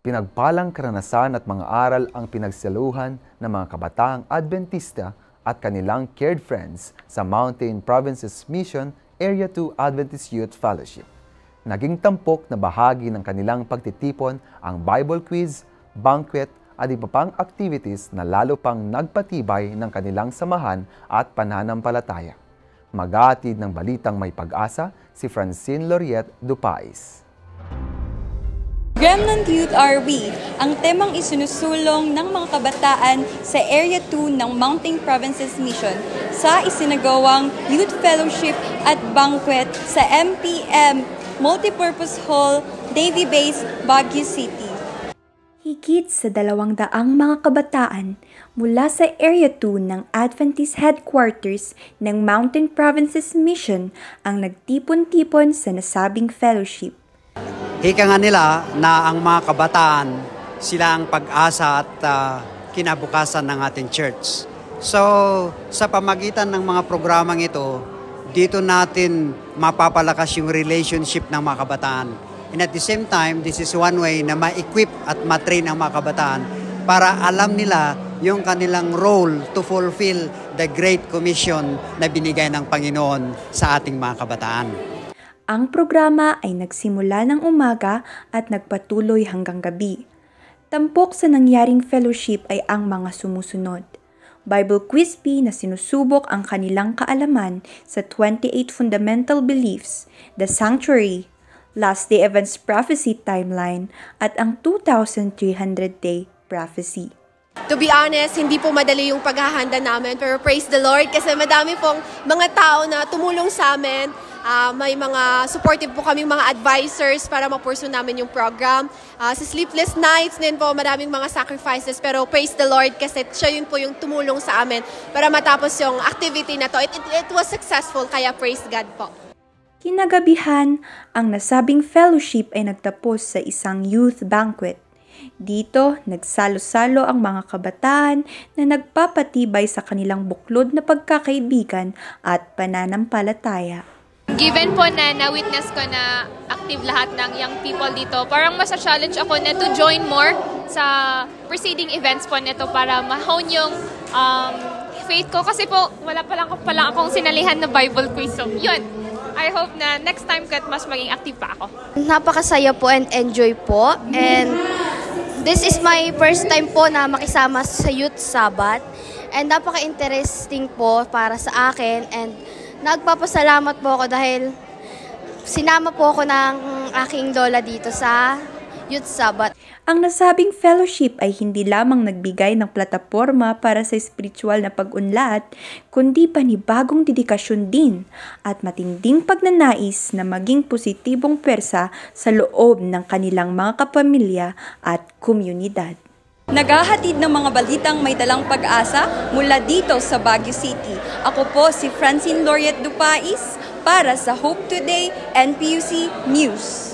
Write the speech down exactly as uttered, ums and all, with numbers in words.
Pinagpalang karanasan at mga aral ang pinagsaluhan ng mga kabataang Adventista at kanilang cared friends sa Mountain Provinces Mission Area two Adventist Youth Fellowship. Naging tampok na bahagi ng kanilang pagtitipon ang Bible quiz, banquet at iba pang activities na lalo pang nagpatibay ng kanilang samahan at pananampalataya. Mag-aatid ng balitang may pag-asa si Francine Loriet Dupais. Remnant Youth Are We, ang temang isinusulong ng mga kabataan sa Area two ng Mountain Provinces Mission sa isinagawang Youth Fellowship at Banquet sa M P M Multipurpose Hall, Navy Base, Baguio City. Higit sa dalawang daang mga kabataan mula sa Area two ng Adventist Headquarters ng Mountain Provinces Mission ang nagtipon-tipon sa nasabing fellowship. Hika nga nila na ang mga kabataan, sila ang pag-asa at uh, kinabukasan ng ating church. So, sa pamagitan ng mga programang ito, dito natin mapapalakas yung relationship ng mga kabataan. And at the same time, this is one way na ma-equip at ma-train ang mga kabataan para alam nila yung kanilang role to fulfill the Great Commission na binigay ng Panginoon sa ating mga kabataan. Ang programa ay nagsimula ng umaga at nagpatuloy hanggang gabi. Tampok sa nangyaring fellowship ay ang mga sumusunod. Bible Quiz Bee na sinusubok ang kanilang kaalaman sa twenty-eight Fundamental Beliefs, The Sanctuary, Last Day Events Prophecy Timeline, at ang two thousand three hundred Day Prophecy. To be honest, hindi po madali yung paghahanda namin, pero praise the Lord kasi madami pong mga tao na tumulong sa amin. Uh, may mga supportive po kaming mga advisors para ma-pursue namin yung program. Uh, sa sleepless nights din po, maraming mga sacrifices, pero praise the Lord kasi siya yun po yung tumulong sa amin para matapos yung activity na to. It, it, it was successful, kaya praise God po. Kinagabihan, ang nasabing fellowship ay nagtapos sa isang youth banquet. Dito, nagsalo-salo ang mga kabataan na nagpapatibay sa kanilang buklod na pagkakaibigan at pananampalataya. Given po na na-witness ko na active lahat ng young people dito, parang mas challenge ako na to join more sa preceding events po nito para ma-hone yung um, faith ko. Kasi po, wala pa lang, pa lang akong sinalihan na Bible quiz. So, yun. I hope na next time kat mas maging active pa ako. Napakasaya po and enjoy po. And this is my first time po na makisama sa Youth Sabbath. And napaka-interesting po para sa akin. And nagpapasalamat po ako dahil sinama po ako ng aking lola dito sa Youth Sabbath. Ang nasabing fellowship ay hindi lamang nagbigay ng plataporma para sa spiritual na pag-unlad, kundi panibagong dedikasyon din at matinding pagnanais na maging positibong pwersa sa loob ng kanilang mga kapamilya at komunidad. Naghahatid ng mga balitang may dalang pag-asa mula dito sa Baguio City. Ako po si Francine Loriet Dupais para sa Hope Today N P U C News.